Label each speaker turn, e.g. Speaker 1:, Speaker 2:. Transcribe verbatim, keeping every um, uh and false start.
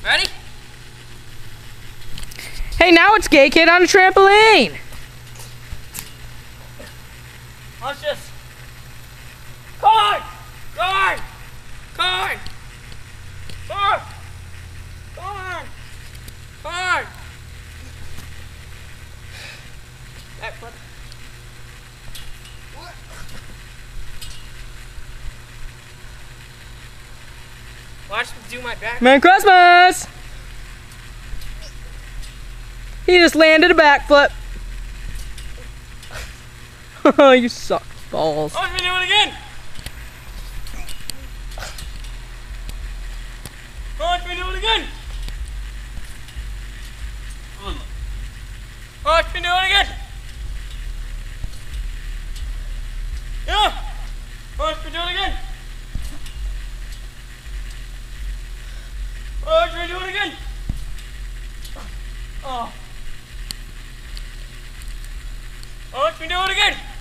Speaker 1: Ready?
Speaker 2: Hey, now it's Gay Kid on a trampoline.
Speaker 1: Watch this. Corn! Corn! Corn! Corn! Corn! Corn! Back flip. What? Watch me do my back.
Speaker 2: Merry Christmas! He just landed a backflip. Oh, you suck balls.
Speaker 1: Watch me do it again. Watch me do it again. Watch me do it again. Yeah. Watch me do it again. Watch me do it again. Oh. Watch me do it again.